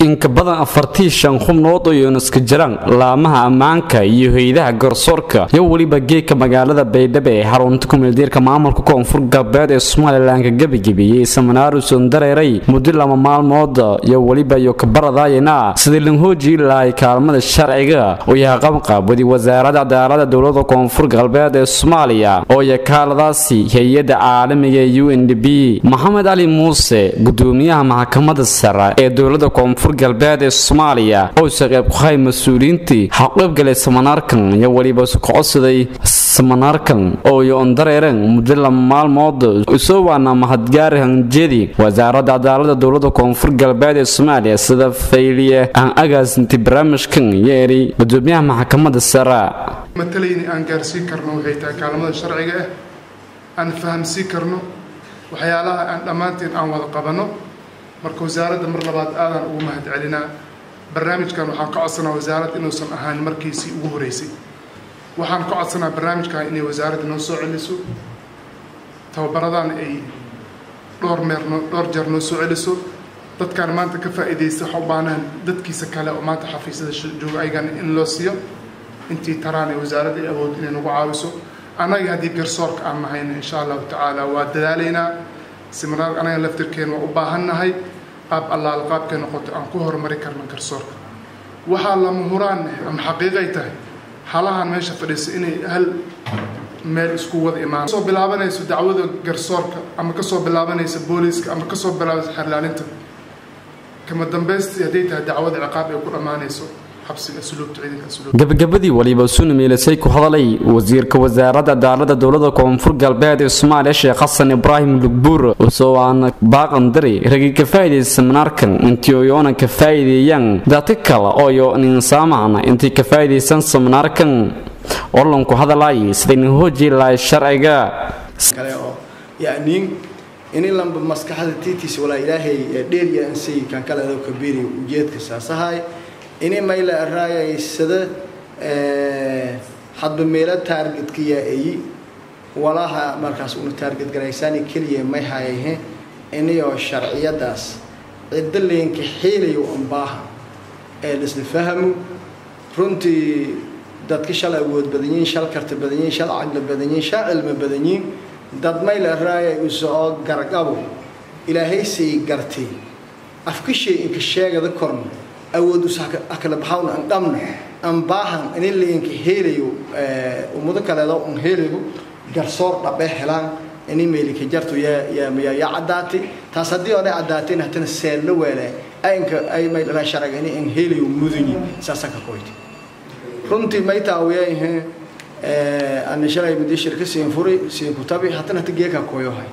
in ka badan 45 xubnood oo iska jiraan laamaha ammaanka iyo hay'adaha garsoorka iyo waliba geedka magaalada Baydhabo ee xarunta kumeeldiirka maamulka koonfur galbeed ee Soomaaliland gabagabiyay seminaar soo dareeray muddo 2 maalmood iyo waliba iyo ka baradayna sidii loo hoojin lahaa kaalmada sharciga oo yahay qabanqaabadi wasaaradda cadaaladda dawladda koonfur galbeed ee Soomaaliya oo yakaaladaasi hay'adda caalamiga ee UNDP Maxamed Ali Muuse gudoomiyaha maxkamadda sare ee dawladda koonfur galbeed ee Soomaaliya oo shaqeeb ku hay mas'uuliyiintii xaqab galay seminaarkan iyo waliba socodsiday seminaarkan oo yoon dareeran muddo 2 maalmood soo waana mahadgaar hanjeedi wasaaradda cadaaladda dawladda koonfur galbeed ee Soomaaliya sida fayliye aan agaasintii barnaamijkan yeeri gudoomiyaha maxkamadda sare matalayni aan gaarsiin karno waxay tahay kaalmada sharciga ah aan fahamsiin karno waxyaalaha aan dhamaanteen aan wada qabano marka wasaaradda mar labaad aadan ugu mahad celinaa barnaamijkan waxaan ka codsanaa wasaaradda inuusan ahaan markiisii ugu horeysay waxaan ka codsanaa barnaamijkan inay wasaaradda noo soo celiso tababaradaan ay dhowr jeer noo soo celiso dadkan maanta ka faa'iideysta waxa u baahan dadkiisa kale oo maanta xafiisyada jooga aygan in loo siiyo intii taraan ee wasaaradda ay awood inay nagu caawiso anaga haddii garsoorka aan nahayna insha allahu tacaala waa dadaalaynaa seminaar anaga laftirkeen waa u baahannahay qaab allaal qaabkay noqoto aan ku horumari karno garsoorka waxaa lama huraan ama xaqiiqay tahay halahan meesha fadhiisa inay hal meel isku wada imaan soo bilaabanayso dacwada garsoorka ama ka soo bilaabanaysa booliiska ama ka soo bilaabanaysa xirlaalinta kama dambeystii haday tahay dacwada ciqaab ay ku dhamaanayso gabagabadii waliba suunameelasay ku hadalay wasiirka wasaaradda cadaaladda dawladda koonfur galbeed ee Soomaaliya Sheekh Xasan Ibraahim Lugbuur oo soo aan baaqan diray ragii ka faa'iideeyay seminaarkan intii oo ka faa'iideeyaan dadka kale oo nin saamaana intii ka faa'iideysan seminaarkan oo lan ku hadalay sidii hoojin lahayd sharciga kale oo yaani in lamba maskaxda tiitiis wala ilaahay dheeriya in si kan kala ka biiri ujeedka saasahay inay mayla raayaysa hadba meela targetkii ay walaha markaas uu target garaysan kaliya may hayeen inay sharciyadaas cidleenka xeelayo aan baahan ee isla fahmo runtii dadka shalay awood badanyiin shal karti badanyiin shal aqal badanyiin shal cilmi badanyiin dad mayla raayay u soo gargabo ilaahay si gartay afkishii in ka sheegada korna awood usaka akala baxawn aan dhamna aan baahan in leenka heelayo umada kale oo heelayo garsoor dhabe helaan in meelka jarto ya cadaati taas hadii oo cadaatin hatana seel la weelay ay meel la sharciga in heelayo muduni saasaka qoyti runtii may taawiyay aan shalay mid shirka siin furi siin ku tabi hatana tageeka kooyohay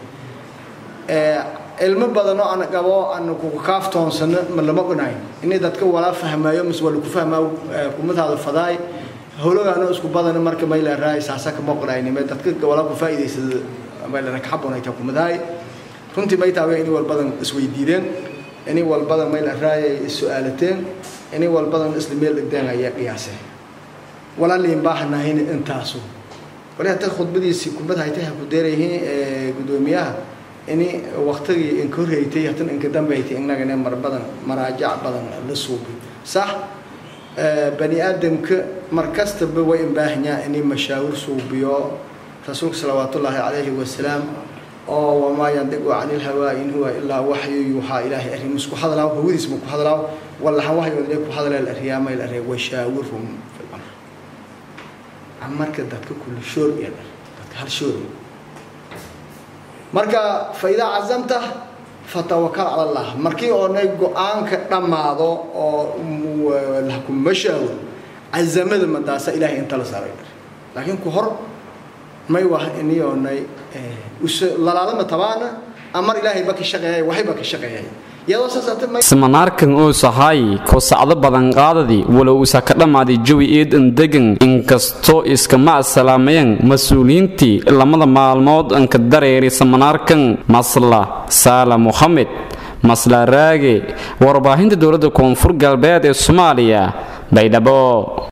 ilmo badan oo aan qabo aan ku kaaftoonsan ma lama qanayn in dadka wala fahmayo mis wala ku fahmaayo kumadaada faday howlaha isku badan marka may la raay saasaka ma qanayn dadka wala ku faa'iideysada may la kaxabonay ta kumaday runtii may taaway in wal badan isweydiideen in wal badan may la raay su'aalateen in wal badan isla meel dhigdeen ayaa qiyaasay wala leen baahnayn intaasu wala ta khudbadiisi kumadahay ku deerayeen gudoomiyaha إني وقتي إن كوريتي هتن إن كدام بيتي إننا جنا مربضن مراجع بدن للصوبي صح بني آدم كمركز تبوي إنباهنا إني مشاور صوبيا رسول صلوات الله عليه وسلم وما ينطق عن الهوى إن هو إلا وحي يوحى إلهي أهل مسكو هذا لا هو اسمه هذا لا ولا وحي يدرك هذا الأريام الأريام وشاورهم في الأمر عمر كده كل شور يعني هالشور marka fayda azamta fatawakkal ala Allah markii oo nay go'aanka dhamaado oo la ku mashaawir azamada madaasa ilaahay inta la saaray laakiin ku hor may wax inii nay lalaalama tabaana amar ilaahay baki shaqeeyay waxay baki shaqeeyay seminaarkan oo sahay ko sacdo badan qaadadi walow uu ka dhamaaday jawi eedan degan inkastoo iska ma salaamayeen mas'uuliyiintii lamada maalmood an ka dareeray seminaarkan masla Sala Muhammad masla raage warbaahinta dawladda koonfur galbeed ee Soomaaliya Baydhabo